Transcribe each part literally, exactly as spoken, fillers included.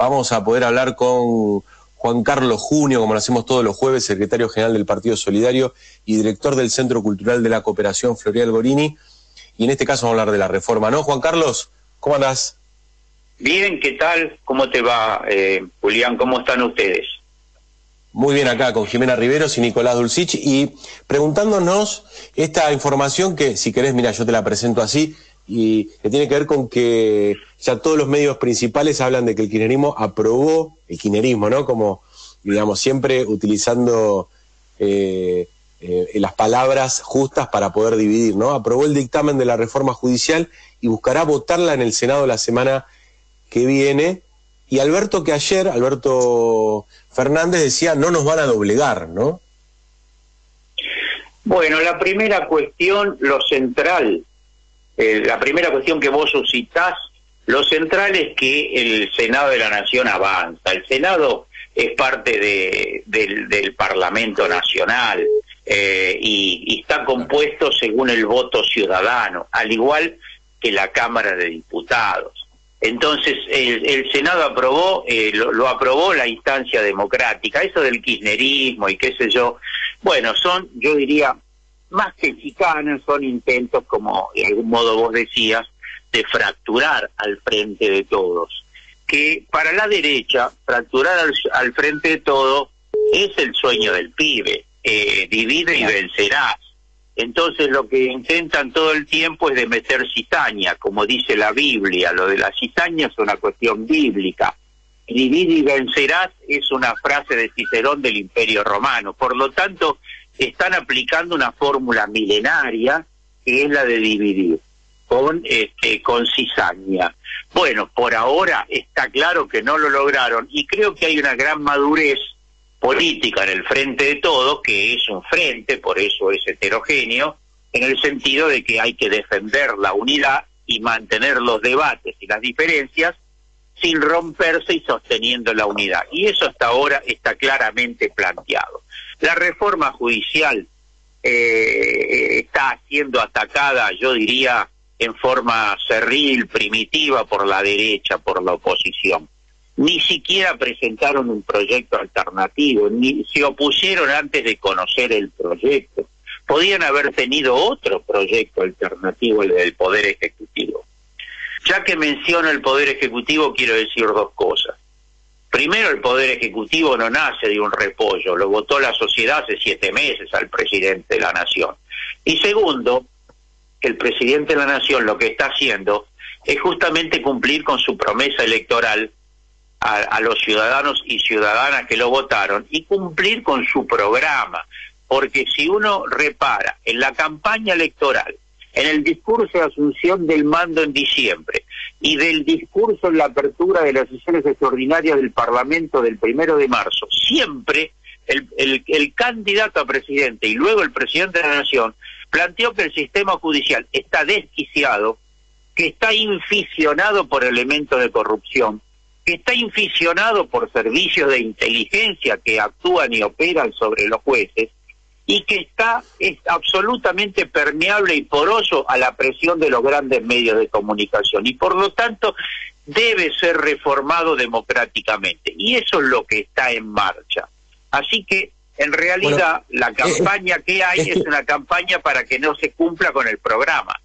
vamos a poder hablar con Juan Carlos Junio, como lo hacemos todos los jueves, secretario general del Partido Solidario y director del Centro Cultural de la Cooperación, Floreal Gorini. Y en este caso vamos a hablar de la reforma, ¿no? Juan Carlos, ¿cómo andás? Bien, ¿qué tal? ¿Cómo te va, eh, Julián? ¿Cómo están ustedes? Muy bien, acá con Jimena Riveros y Nicolás Dulcich, y preguntándonos esta información que, si querés, mira, yo te la presento así, y que tiene que ver con que ya todos los medios principales hablan de que el kirchnerismo aprobó, el kirchnerismo, ¿no? Como, digamos, siempre utilizando eh, eh, las palabras justas para poder dividir, ¿no? Aprobó el dictamen de la reforma judicial y buscará votarla en el Senado la semana que viene. Y Alberto, que ayer, Alberto Fernández decía, no nos van a doblegar, ¿no? Bueno, la primera cuestión, lo central, eh, la primera cuestión que vos suscitás, lo central es que el Senado de la Nación avanza. El Senado es parte de, del, del Parlamento Nacional eh, y, y está compuesto según el voto ciudadano, al igual que la Cámara de Diputados. Entonces, el, el Senado aprobó, eh, lo, lo aprobó la instancia democrática. Eso del kirchnerismo y qué sé yo, bueno, son, yo diría, más que chicanas, son intentos, como de algún modo vos decías, de fracturar al frente de todos. Que para la derecha, fracturar al, al frente de todos es el sueño del pibe, eh, divide y vencerás. Entonces lo que intentan todo el tiempo es de meter cizaña, como dice la Biblia. Lo de la cizaña es una cuestión bíblica. Divide y vencerás es una frase de Cicerón del Imperio Romano. Por lo tanto, están aplicando una fórmula milenaria que es la de dividir con, este, con cizaña. Bueno, por ahora está claro que no lo lograron y creo que hay una gran madurez política en el frente de todos, que es un frente, por eso es heterogéneo, en el sentido de que hay que defender la unidad y mantener los debates y las diferencias sin romperse y sosteniendo la unidad. Y eso hasta ahora está claramente planteado. La reforma judicial eh, está siendo atacada, yo diría, en forma cerril, primitiva, por la derecha, por la oposición. Ni siquiera presentaron un proyecto alternativo, ni se opusieron antes de conocer el proyecto. Podían haber tenido otro proyecto alternativo, el del Poder Ejecutivo. Ya que menciono el Poder Ejecutivo, quiero decir dos cosas. Primero, el Poder Ejecutivo no nace de un repollo, lo votó la sociedad hace siete meses al presidente de la Nación. Y segundo, el presidente de la Nación lo que está haciendo es justamente cumplir con su promesa electoral A, a los ciudadanos y ciudadanas que lo votaron y cumplir con su programa, porque si uno repara en la campaña electoral, en el discurso de asunción del mando en diciembre y del discurso en la apertura de las sesiones extraordinarias del Parlamento del primero de marzo, siempre el, el, el candidato a presidente y luego el presidente de la Nación planteó que el sistema judicial está desquiciado, que está inficionado por elementos de corrupción, que está inficionado por servicios de inteligencia que actúan y operan sobre los jueces, y que está es absolutamente permeable y poroso a la presión de los grandes medios de comunicación, y por lo tanto debe ser reformado democráticamente, y eso es lo que está en marcha. Así que, en realidad, bueno, la campaña eh, que hay es, que... es una campaña para que no se cumpla con el programa.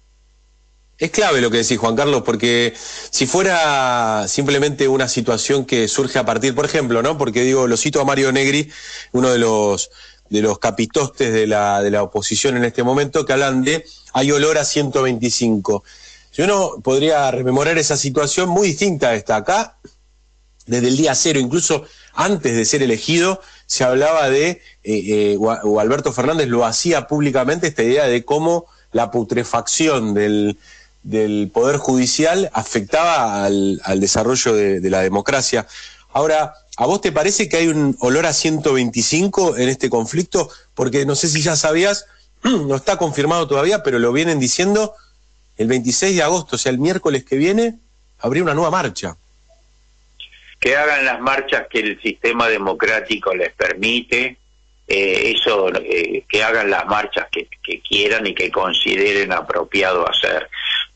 Es clave lo que decís, Juan Carlos, porque si fuera simplemente una situación que surge a partir, por ejemplo, ¿no? Porque digo, lo cito a Mario Negri, uno de los de los capitostes de la de la oposición en este momento, que hablan de hay olor a ciento veinticinco. Si uno podría rememorar esa situación muy distinta a esta acá, desde el día cero, incluso antes de ser elegido, se hablaba de, eh, eh, o, o Alberto Fernández lo hacía públicamente, esta idea de cómo la putrefacción del del Poder Judicial afectaba al, al desarrollo de, de la democracia. Ahora, ¿a vos te parece que hay un olor a ciento veinticinco en este conflicto? Porque no sé si ya sabías, no está confirmado todavía, pero lo vienen diciendo, el veintiséis de agosto, o sea, el miércoles que viene, habría una nueva marcha. Que hagan las marchas que el sistema democrático les permite, eh, eso, eh, que hagan las marchas que, que quieran y que consideren apropiado hacer.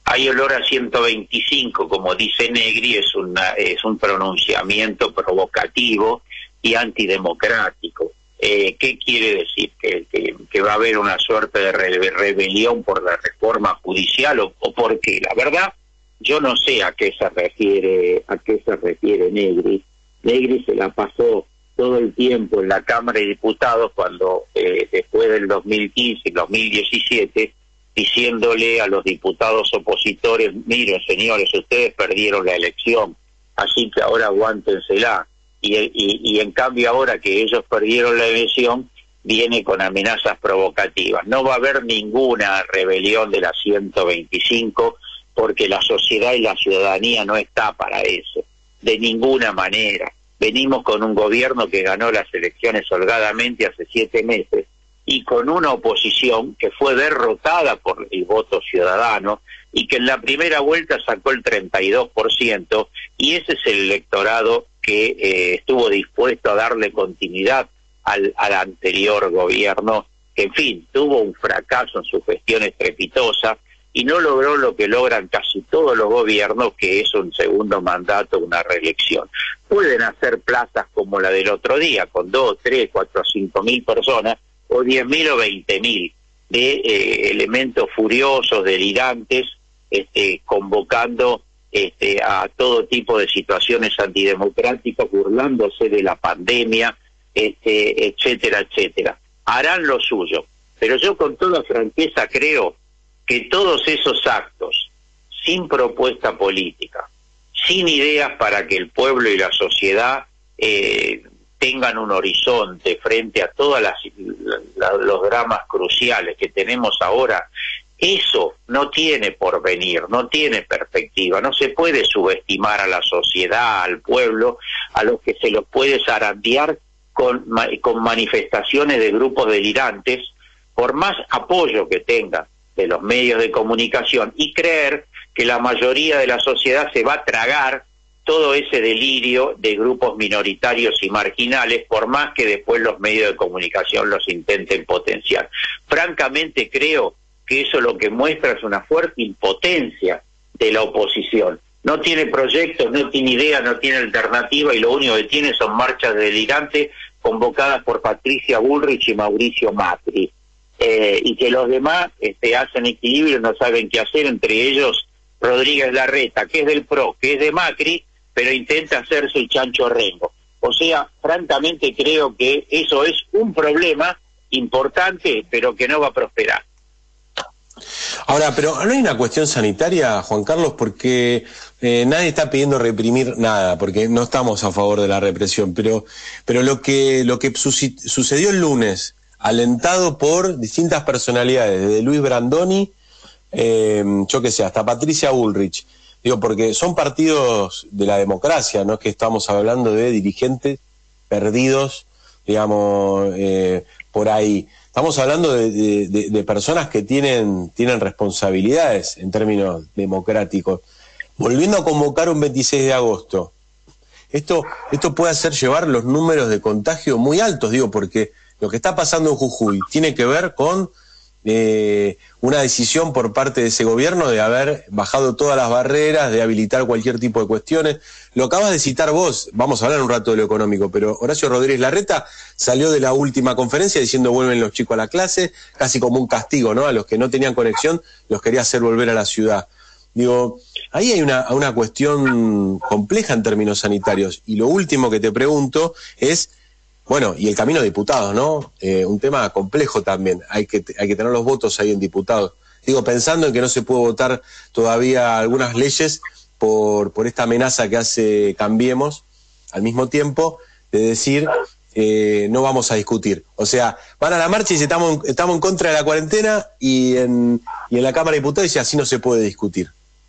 hay olor a ciento veinticinco, como dice Negri, es, una, es un pronunciamiento provocativo y antidemocrático. Eh, ¿Qué quiere decir? ¿Que, que, que va a haber una suerte de re rebelión por la reforma judicial o, o por qué? La verdad, yo no sé a qué se refiere, a qué se refiere Negri. Negri se la pasó todo el tiempo en la Cámara de Diputados cuando eh, después del dos mil quince y dos mil diecisiete, diciéndole a los diputados opositores, miren señores, ustedes perdieron la elección, así que ahora aguántensela. Y, y, y en cambio ahora que ellos perdieron la elección, viene con amenazas provocativas. No va a haber ninguna rebelión de la ciento veinticinco porque la sociedad y la ciudadanía no está para eso, de ninguna manera. Venimos con un gobierno que ganó las elecciones holgadamente hace siete meses y con una oposición que fue derrotada por el voto ciudadano y que en la primera vuelta sacó el treinta y dos por ciento, y ese es el electorado que eh, estuvo dispuesto a darle continuidad al, al anterior gobierno, que en fin, tuvo un fracaso en su gestión estrepitosa y no logró lo que logran casi todos los gobiernos, que es un segundo mandato, una reelección. Pueden hacer plazas como la del otro día, con dos, tres, cuatro, cinco mil personas, o diez mil o veinte mil, de eh, elementos furiosos, delirantes, este, convocando este, a todo tipo de situaciones antidemocráticas, burlándose de la pandemia, este, etcétera, etcétera. Harán lo suyo, pero yo con toda franqueza creo que todos esos actos, sin propuesta política, sin ideas para que el pueblo y la sociedad eh, tengan un horizonte frente a todos los dramas cruciales que tenemos ahora, eso no tiene porvenir, no tiene perspectiva. No se puede subestimar a la sociedad, al pueblo, a los que se los puede zarandear con, con manifestaciones de grupos delirantes, por más apoyo que tengan de los medios de comunicación, y creer que la mayoría de la sociedad se va a tragar todo ese delirio de grupos minoritarios y marginales, por más que después los medios de comunicación los intenten potenciar. Francamente creo que eso lo que muestra es una fuerte impotencia de la oposición. No tiene proyectos, no tiene idea, no tiene alternativa, y lo único que tiene son marchas delirantes convocadas por Patricia Bullrich y Mauricio Macri. Eh, y que los demás este, hacen equilibrio, no saben qué hacer, entre ellos Rodríguez Larreta, que es del P R O, que es de Macri, pero intenta hacerse el chancho rengo. O sea, francamente creo que eso es un problema importante, pero que no va a prosperar. Ahora, pero no hay una cuestión sanitaria, Juan Carlos, porque eh, nadie está pidiendo reprimir nada, porque no estamos a favor de la represión, pero, pero lo que, lo que sucedió el lunes, alentado por distintas personalidades, desde Luis Brandoni, eh, yo qué sé, hasta Patricia Bullrich, digo, porque son partidos de la democracia, no es que estamos hablando de dirigentes perdidos, digamos, eh, por ahí. Estamos hablando de, de, de, de personas que tienen, tienen responsabilidades en términos democráticos. Volviendo a convocar un veintiséis de agosto, esto, esto puede hacer llevar los números de contagio muy altos, digo, porque lo que está pasando en Jujuy tiene que ver con eh, una decisión por parte de ese gobierno de haber bajado todas las barreras, de habilitar cualquier tipo de cuestiones. Lo acabas de citar vos, vamos a hablar un rato de lo económico, pero Horacio Rodríguez Larreta salió de la última conferencia diciendo vuelven los chicos a la clase, casi como un castigo, ¿no? A los que no tenían conexión los quería hacer volver a la ciudad. Digo, ahí hay una, una cuestión compleja en términos sanitarios. Y lo último que te pregunto es, bueno, y el camino de diputados, ¿no? Eh, un tema complejo también. Hay que, hay que tener los votos ahí en diputados. Digo, pensando en que no se puede votar todavía algunas leyes por, por esta amenaza que hace Cambiemos, al mismo tiempo de decir, eh, no vamos a discutir. O sea, van a la marcha y dicen, estamos, estamos en contra de la cuarentena, y en, y en la Cámara de Diputados dice, así no se puede discutir.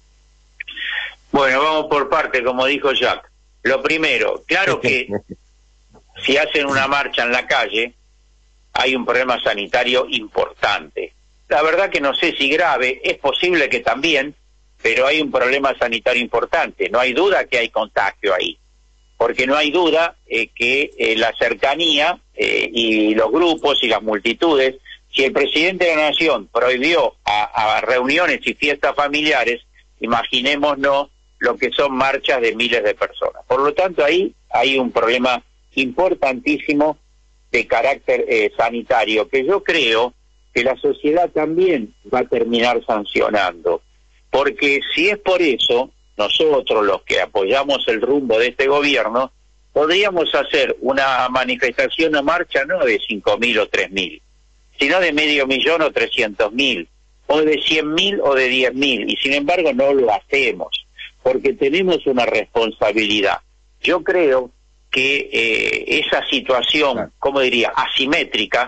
Bueno, vamos por parte, como dijo Jack. Lo primero, claro que si hacen una marcha en la calle, hay un problema sanitario importante. La verdad que no sé si grave, es posible que también, pero hay un problema sanitario importante. No hay duda que hay contagio ahí, porque no hay duda eh, que eh, la cercanía eh, y los grupos y las multitudes Si el presidente de la Nación prohibió a, a reuniones y fiestas familiares, imaginémonos lo que son marchas de miles de personas. Por lo tanto, ahí hay un problema importantísimo de carácter eh, sanitario, que yo creo que la sociedad también va a terminar sancionando. Porque si es por eso, nosotros los que apoyamos el rumbo de este gobierno, podríamos hacer una manifestación o marcha no de cinco mil o tres mil, sino de medio millón o trescientos mil, o de cien mil o de diez mil, y sin embargo no lo hacemos, porque tenemos una responsabilidad. Yo creo que eh, esa situación, como diría, asimétrica,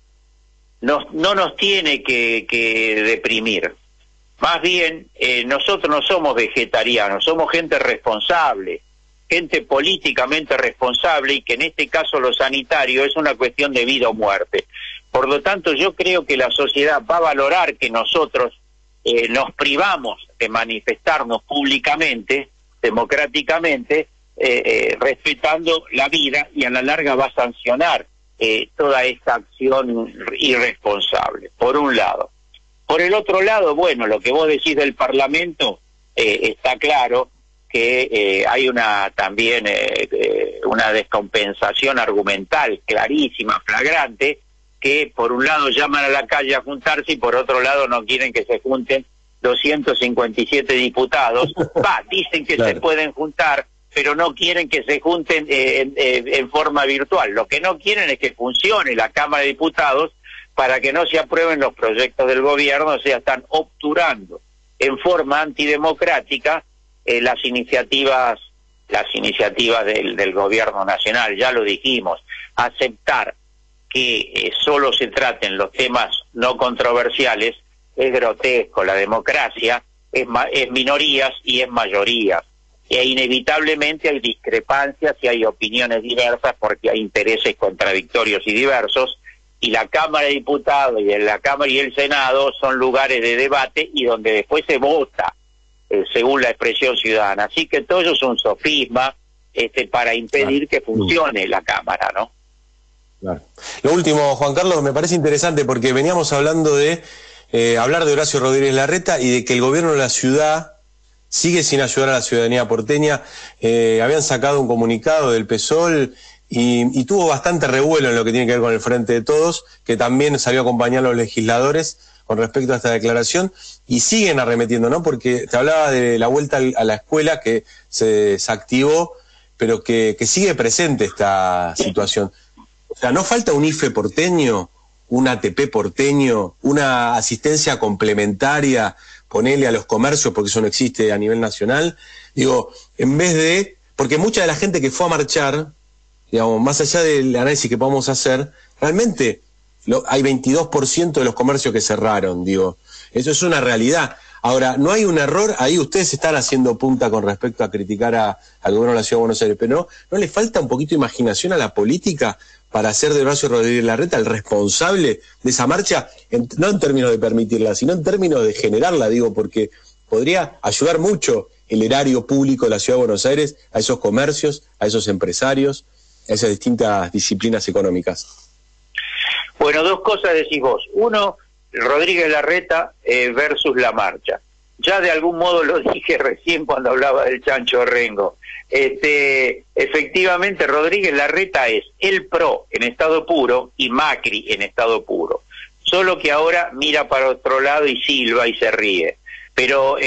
nos, no nos tiene que, que deprimir. Más bien, eh, nosotros no somos vegetarianos, somos gente responsable, gente políticamente responsable, y que en este caso lo sanitario es una cuestión de vida o muerte. Por lo tanto, yo creo que la sociedad va a valorar que nosotros eh, nos privamos de manifestarnos públicamente, democráticamente, eh, eh, respetando la vida, y a la larga va a sancionar eh, toda esta acción irresponsable, por un lado. Por el otro lado, bueno, lo que vos decís del Parlamento, eh, está claro que eh, hay una también eh, eh, una descompensación argumental clarísima, flagrante, que por un lado llaman a la calle a juntarse y por otro lado no quieren que se junten doscientos cincuenta y siete diputados. Va, dicen que claro, se pueden juntar, pero no quieren que se junten eh, en, eh, en forma virtual. Lo que no quieren es que funcione la Cámara de Diputados para que no se aprueben los proyectos del gobierno, o sea, están obturando en forma antidemocrática eh, las iniciativas las iniciativas del, del gobierno nacional. Ya lo dijimos, aceptar que eh, solo se traten los temas no controversiales es grotesco. La democracia es, ma es minorías y es mayorías, e inevitablemente hay discrepancias y hay opiniones diversas porque hay intereses contradictorios y diversos, y la Cámara de Diputados y la Cámara y el Senado son lugares de debate y donde después se vota eh, según la expresión ciudadana. Así que todo eso es un sofisma este, para impedir que funcione la Cámara, ¿no? Claro. Lo último, Juan Carlos, me parece interesante porque veníamos hablando de eh, hablar de Horacio Rodríguez Larreta y de que el gobierno de la ciudad sigue sin ayudar a la ciudadanía porteña. Eh, habían sacado un comunicado del PSOL y, y tuvo bastante revuelo en lo que tiene que ver con el Frente de Todos, que también salió a acompañar a los legisladores con respecto a esta declaración, y siguen arremetiendo, ¿no? Porque te hablaba de la vuelta a la escuela que se desactivó, pero que, que sigue presente esta situación. O sea, ¿no falta un I F E porteño, un A T P porteño, una asistencia complementaria, ponerle a los comercios, porque eso no existe a nivel nacional? Digo, en vez de... Porque mucha de la gente que fue a marchar, digamos, más allá del análisis que podamos hacer, realmente lo, hay veintidós por ciento de los comercios que cerraron, digo. Eso es una realidad. Ahora, no hay un error, ahí ustedes están haciendo punta con respecto a criticar a, al gobierno de la Ciudad de Buenos Aires, pero ¿no, no le falta un poquito de imaginación a la política para hacer de Horacio Rodríguez Larreta el responsable de esa marcha, en, no en términos de permitirla, sino en términos de generarla, digo, porque podría ayudar mucho el erario público de la Ciudad de Buenos Aires a esos comercios, a esos empresarios, a esas distintas disciplinas económicas? Bueno, dos cosas decís vos. Uno, Rodríguez Larreta eh, versus la marcha. Ya de algún modo lo dije recién cuando hablaba del Chancho Rengo. Este, efectivamente, Rodríguez Larreta es el PRO en estado puro y Macri en estado puro. Solo que ahora mira para otro lado y silba y se ríe. Pero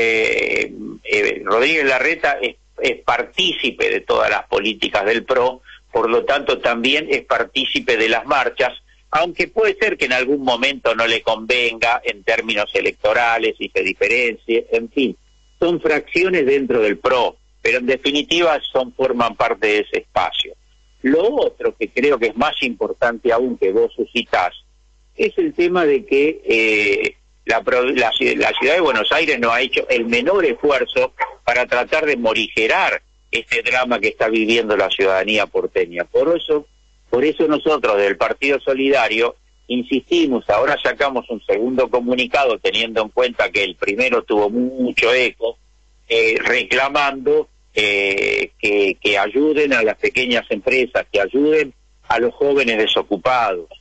eh, eh, Rodríguez Larreta es, es partícipe de todas las políticas del PRO, por lo tanto también es partícipe de las marchas, aunque puede ser que en algún momento no le convenga en términos electorales y se diferencie, en fin, son fracciones dentro del PRO, pero en definitiva son forman parte de ese espacio. Lo otro que creo que es más importante aún que vos suscitás, es el tema de que eh, la, la, la Ciudad de Buenos Aires no ha hecho el menor esfuerzo para tratar de morigerar este drama que está viviendo la ciudadanía porteña. Por eso, por eso nosotros del Partido Solidario insistimos, ahora sacamos un segundo comunicado teniendo en cuenta que el primero tuvo mucho eco, eh, reclamando eh, que, que ayuden a las pequeñas empresas, que ayuden a los jóvenes desocupados,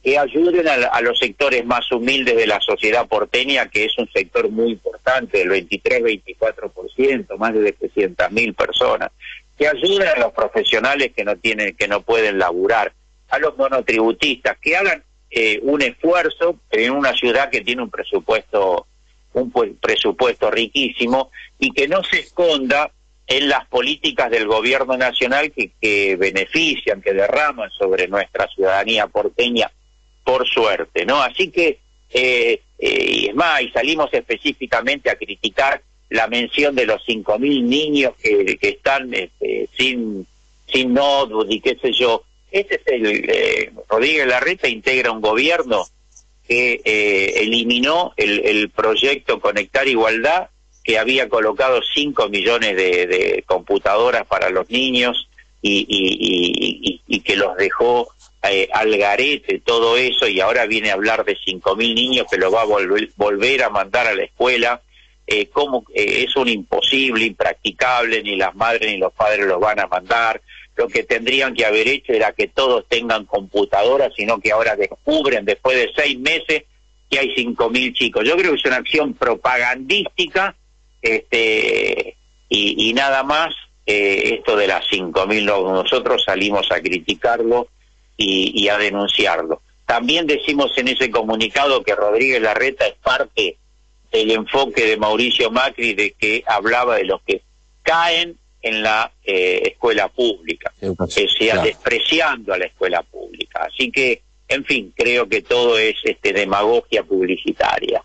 que ayuden a, a los sectores más humildes de la sociedad porteña, que es un sector muy importante, del veintitrés, veinticuatro por ciento, más de setecientas mil personas, que ayuden a los profesionales que no tienen, que no pueden laburar, a los monotributistas, que hagan eh, un esfuerzo en una ciudad que tiene un presupuesto, un presupuesto riquísimo, y que no se esconda en las políticas del gobierno nacional que, que benefician, que derraman sobre nuestra ciudadanía porteña, por suerte, ¿no? Así que, eh, eh, es más, y salimos específicamente a criticar la mención de los cinco mil niños que, que están este, sin, sin notebook y qué sé yo. Este es el, eh, Rodríguez Larreta integra un gobierno que eh, eliminó el, el proyecto Conectar Igualdad, que había colocado cinco millones de, de computadoras para los niños y, y, y, y, y que los dejó eh, al garete todo eso, y ahora viene a hablar de cinco mil niños que lo va a volver, volver a mandar a la escuela. Eh, como eh, es un imposible, impracticable, ni las madres ni los padres los van a mandar. Lo que tendrían que haber hecho era que todos tengan computadoras, sino que ahora descubren después de seis meses que hay cinco mil chicos. Yo creo que es una acción propagandística, este y, y nada más. Eh, esto de las cinco mil, nosotros salimos a criticarlo y, y a denunciarlo. También decimos en ese comunicado que Rodríguez Larreta es parte del enfoque de Mauricio Macri, de que hablaba de los que caen en la eh, escuela pública, que sea claro, despreciando a la escuela pública. Así que, en fin, creo que todo es este demagogia publicitaria.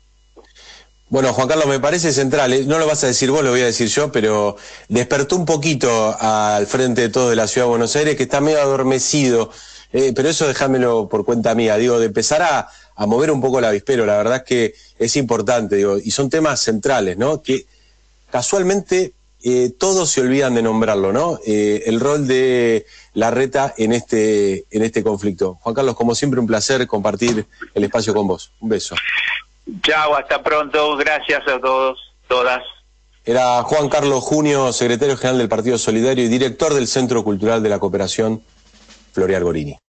Bueno, Juan Carlos, me parece central, ¿eh? No lo vas a decir vos, lo voy a decir yo, pero despertó un poquito al frente de todo de la Ciudad de Buenos Aires, que está medio adormecido, eh, pero eso déjamelo por cuenta mía, digo, de empezar a, a mover un poco el avispero. La verdad es que es importante, digo, y son temas centrales, ¿no? Que casualmente eh, todos se olvidan de nombrarlo, ¿no? Eh, el rol de Larreta en este, en este conflicto. Juan Carlos, como siempre, un placer compartir el espacio con vos. Un beso. Chao, hasta pronto, gracias a todos, todas. Era Juan Carlos Junio, secretario general del Partido Solidario y director del Centro Cultural de la Cooperación Floreal Gorini.